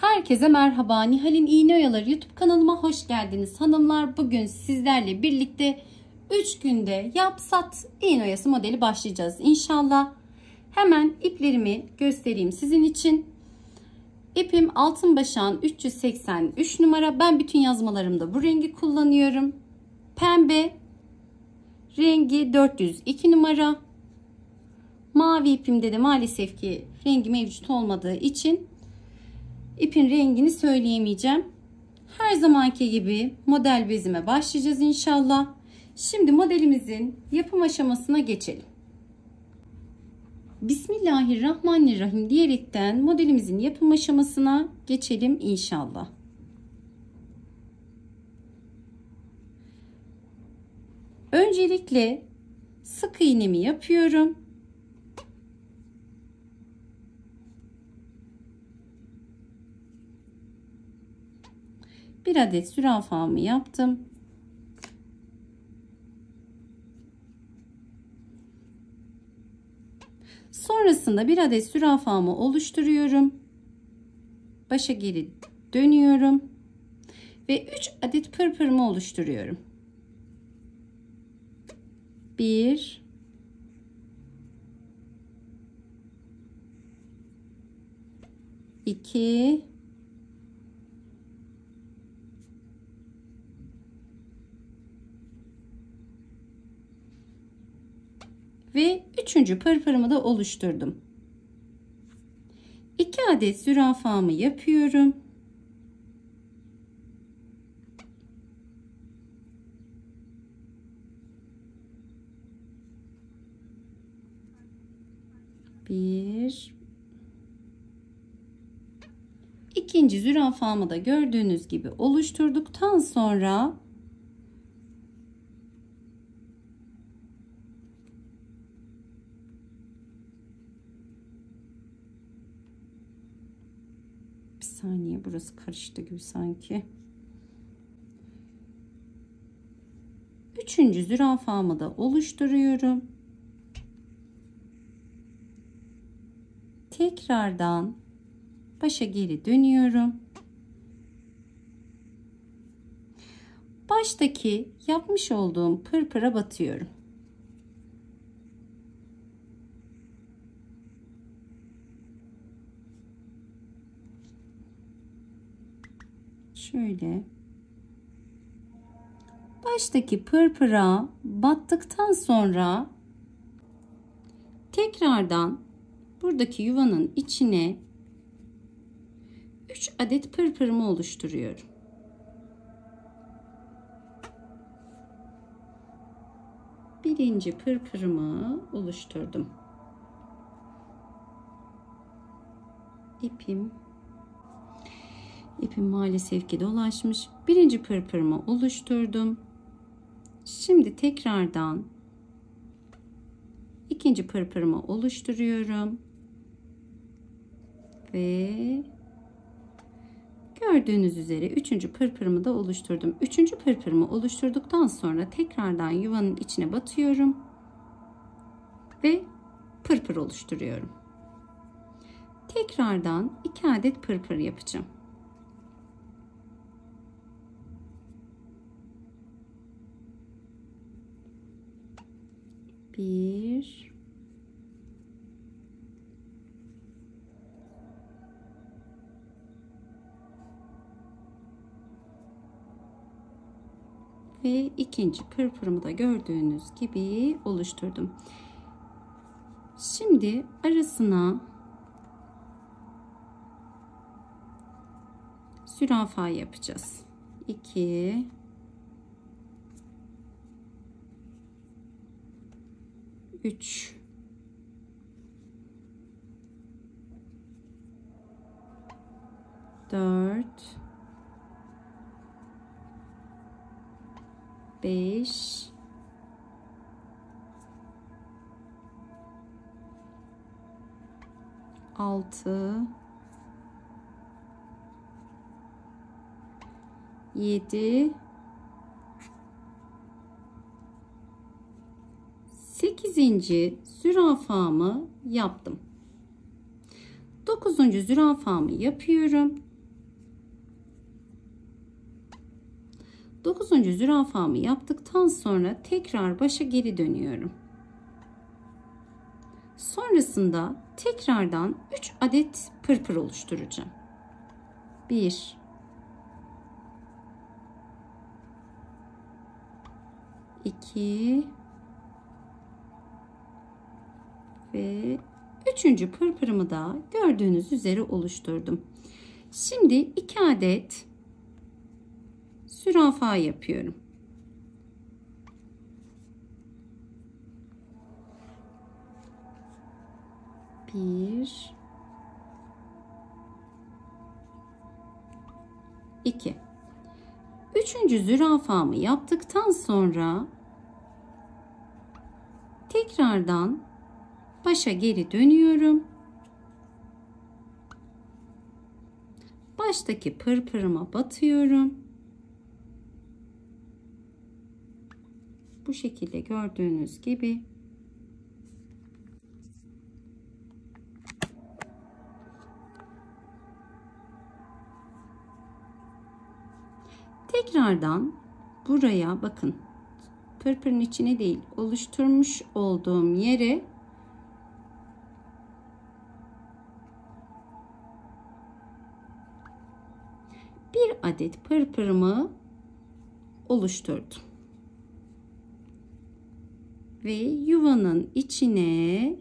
Herkese merhaba. Nihal'in İğne Oyaları YouTube kanalıma hoş geldiniz hanımlar. Bugün sizlerle birlikte 3 günde yap sat iğne oyası modeli başlayacağız inşallah. Hemen iplerimi göstereyim sizin için. İpim Altın Başak'ın 383 numara. Ben bütün yazmalarımda bu rengi kullanıyorum. Pembe rengi 402 numara. Mavi ipimde de maalesef ki rengi mevcut olmadığı için İpin rengini söyleyemeyeceğim. Her zamanki gibi model bezime başlayacağız inşallah. Şimdi modelimizin yapım aşamasına geçelim. Bismillahirrahmanirrahim diyerekten modelimizin yapım aşamasına geçelim inşallah. Öncelikle sık iğnemi yapıyorum. Bir adet zürafamı yaptım. Sonrasında bir adet zürafamı oluşturuyorum. Başa geri dönüyorum. Ve 3 adet pırpırımı oluşturuyorum. 1 2 ve 3. pırpırımı da oluşturdum. 2 adet zürafamı yapıyorum. İkinci zürafamı da gördüğünüz gibi oluşturduktan sonra bir saniye, burası karıştı gibi sanki. 3. zürafamı da oluşturuyorum. Tekrardan başa geri dönüyorum. Baştaki yapmış olduğum pırpıra batıyorum. Şöyle baştaki pırpıra battıktan sonra tekrardan buradaki yuvanın içine 3 adet pırpırımı oluşturuyorum. Birinci pırpırımı oluşturdum. İpim maalesef ki dolaşmış. Birinci pırpırımı oluşturdum. Şimdi tekrardan ikinci pırpırımı oluşturuyorum. Ve gördüğünüz üzere 3. pırpırımı da oluşturdum. 3. pırpırımı oluşturduktan sonra tekrardan yuvanın içine batıyorum. Ve pırpır oluşturuyorum. Tekrardan 2 adet pırpır yapacağım. 1 ve ikinci pırpırımı da gördüğünüz gibi oluşturdum. Şimdi arasına zürafa yapacağız. 2 3 4 5 6 7 8. zürafamı yaptım. 9. zürafamı yapıyorum. 9. zürafamı yaptıktan sonra tekrar başa geri dönüyorum. Sonrasında tekrardan 3 adet pırpır oluşturacağım. 1 2 ve 3. pırpırımı da gördüğünüz üzere oluşturdum. Şimdi 2 adet zürafa yapıyorum. Bir, iki. 3. zürafamı yaptıktan sonra tekrardan başa geri dönüyorum. Baştaki pırpırıma batıyorum. Bu şekilde gördüğünüz gibi tekrardan buraya bakın, pırpırın içine değil, oluşturmuş olduğum yere bir adet pırpırımı oluşturdum ve yuvanın içine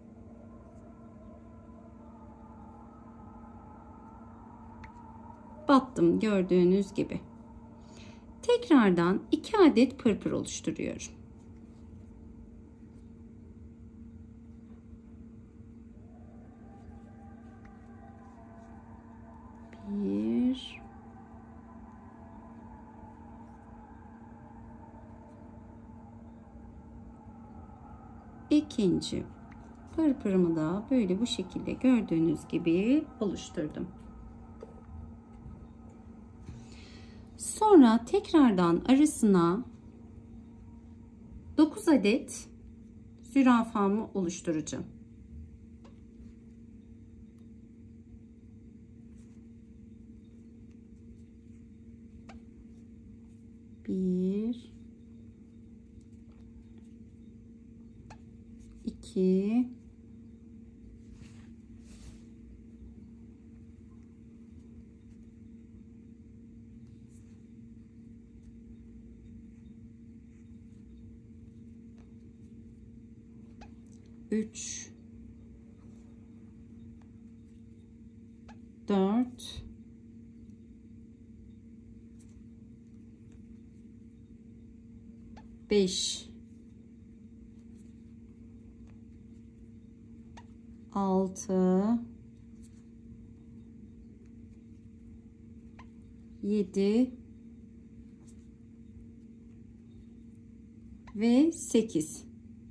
battım gördüğünüz gibi. Tekrardan 2 adet pırpır oluşturuyorum. Bir, ikinci pırpırımı da böyle bu şekilde gördüğünüz gibi oluşturdum. Sonra tekrardan arasına 9 adet zürafamı oluşturacağım. Bir, iki, üç, 4, 5, 6, 7 ve 8.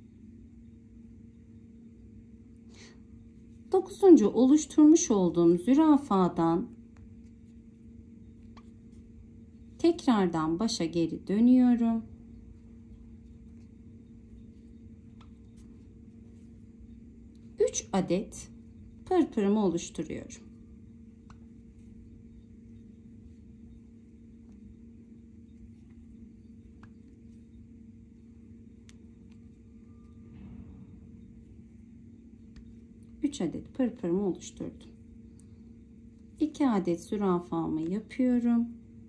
9. oluşturmuş olduğum zürafadan tekrardan başa geri dönüyorum. Üç adet pırpırımı oluşturuyorum. Üç adet pırpırımı oluşturdum. 2 adet zürafamı yapıyorum.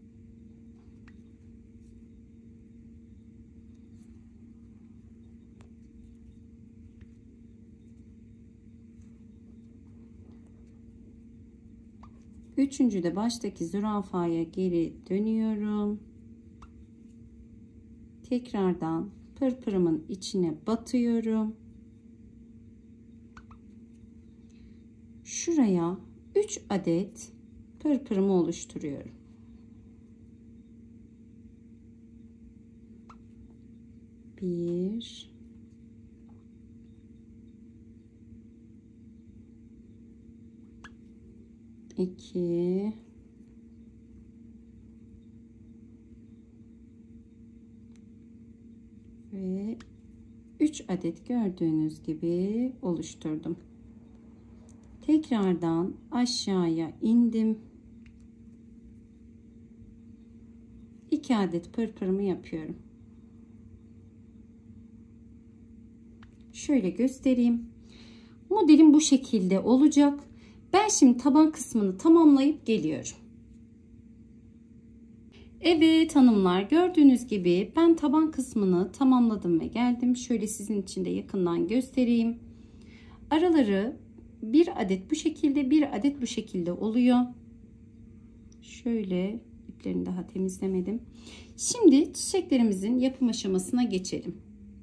Üçüncü de baştaki zürafaya geri dönüyorum. Tekrardan pırpırımın içine batıyorum. Şuraya 3 adet pırpırımı oluşturuyorum. Bir, iki, ve 3 adet gördüğünüz gibi oluşturdum. Tekrardan aşağıya indim. 2 adet pırpırımı yapıyorum. Şöyle göstereyim. Modelim bu şekilde olacak. Ben şimdi taban kısmını tamamlayıp geliyorum. Evet hanımlar, gördüğünüz gibi ben taban kısmını tamamladım ve geldim. Şöyle sizin için de yakından göstereyim. Araları bir adet bu şekilde, bir adet bu şekilde oluyor. Şöyle iplerini daha temizlemedim. Şimdi çiçeklerimizin yapım aşamasına geçelim.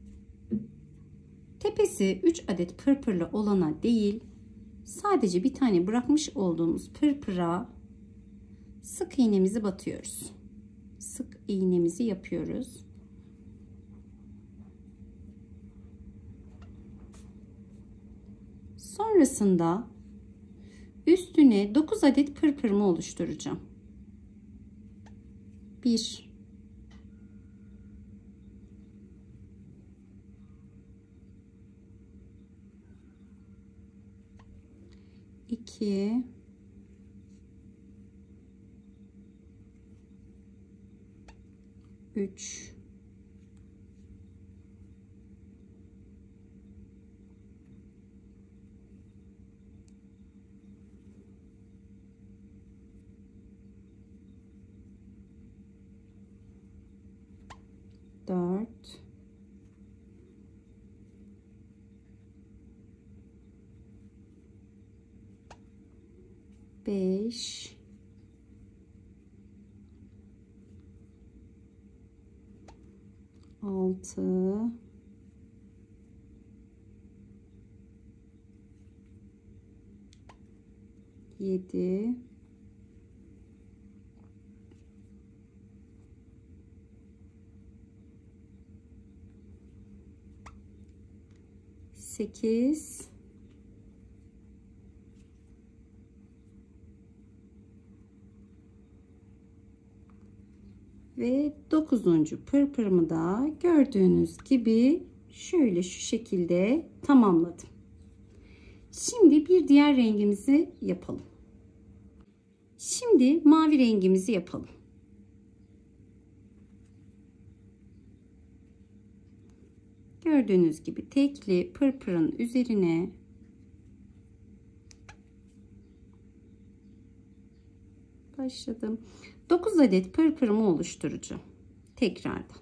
Tepesi 3 adet pırpırlı olana değil, sadece bir tane bırakmış olduğumuz pırpıra sık iğnemizi batıyoruz. Sık iğnemizi yapıyoruz. Sonrasında üstüne 9 adet pırpırımı oluşturacağım. 1 2 3 4 5 6 7 8 ve 9. pırpırımı da gördüğünüz gibi şöyle şu şekilde tamamladım. Şimdi bir diğer rengimizi yapalım. Şimdi mavi rengimizi yapalım. Gördüğünüz gibi tekli pırpırın üzerine başladım. 9 adet pırpırımı oluşturacağım. Tekrardan.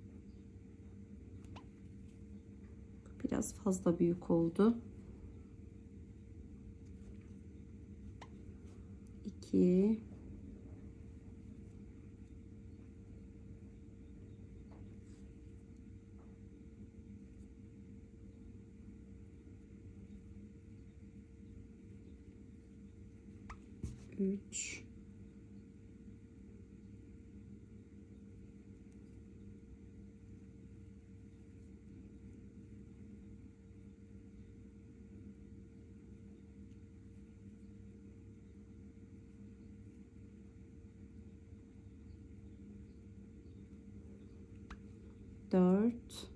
Biraz fazla büyük oldu. 2 3 4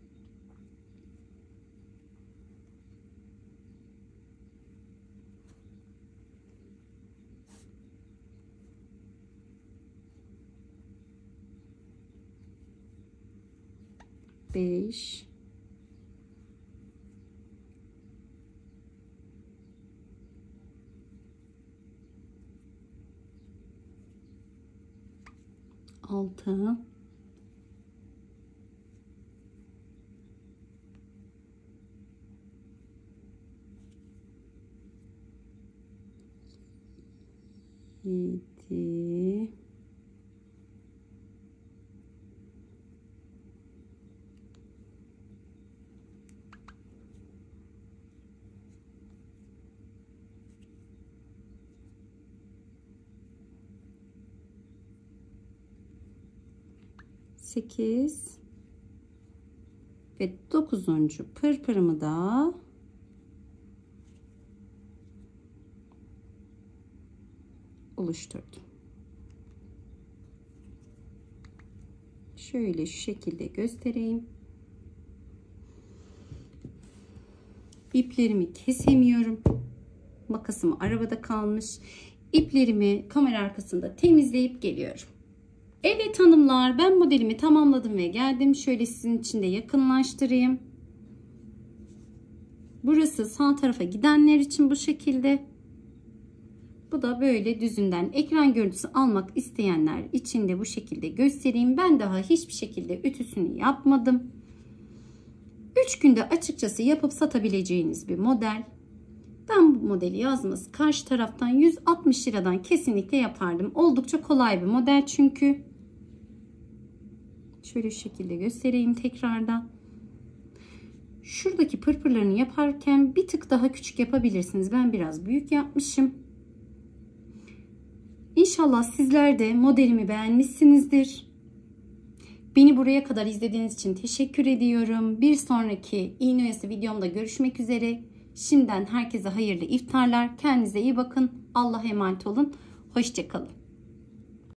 5 6 7 8 ve 9. pırpırımı da oluşturdum. Şöyle şu şekilde göstereyim. İplerimi kesemiyorum. Makasım arabada kalmış. İplerimi kamera arkasında temizleyip geliyorum. Evet hanımlar, ben modelimi tamamladım ve geldim. Şöyle sizin için de yakınlaştırayım. Burası sağ tarafa gidenler için bu şekilde. Bu da böyle düzünden. Ekran görüntüsü almak isteyenler için de bu şekilde göstereyim. Ben daha hiçbir şekilde ütüsünü yapmadım. 3 günde açıkçası yapıp satabileceğiniz bir model. Ben bu modeli yazması karşı taraftan 160 liradan kesinlikle yapardım. Oldukça kolay bir model çünkü. Şöyle şu şekilde göstereyim tekrardan. Şuradaki pırpırlarını yaparken bir tık daha küçük yapabilirsiniz. Ben biraz büyük yapmışım. İnşallah sizler de modelimi beğenmişsinizdir. Beni buraya kadar izlediğiniz için teşekkür ediyorum. Bir sonraki iğne oyası videomda görüşmek üzere. Şimdiden herkese hayırlı iftarlar. Kendinize iyi bakın. Allah'a emanet olun. Hoşça kalın.